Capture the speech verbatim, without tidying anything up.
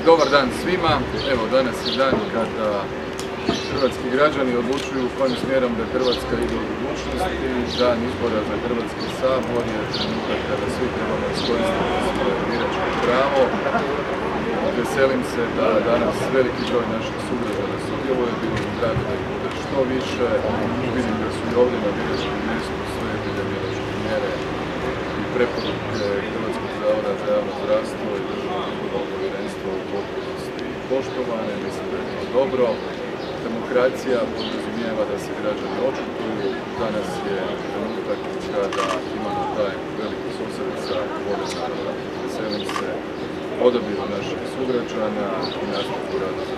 Dobar dan svima. Evo, danas je dan kada hrvatski građani odlučuju kojim smjerom da Hrvatska ide u budućnosti. Dan izbora za Hrvatski sabor je trenutak kada svi trebamo iskoristiti svoje biračko pravo. Veselim se da danas veliki broj naših sugrađana sudjeluje, bilo bi drago da ih bude što više. Vidim da su i ovdje na biračkom mjestu sve epidemiološke mjere i preporuke Hrvatskog zavoda za javno zdravstvo i Državnog izbornog povjerenstva u potpunosti poštovane. Mislim da je to dobro. Demokracija podrazumijeva da se građani očituju. Danas je trenutak kada imamo taj veliki susret sa voljom naroda. Veselim se odabiru naših sugrađana i nastavku rada.